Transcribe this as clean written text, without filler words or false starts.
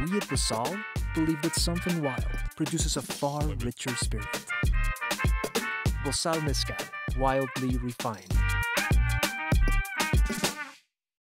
we at Bozal believe that something wild produces a far richer spirit. Bozal Mezcal, wildly refined.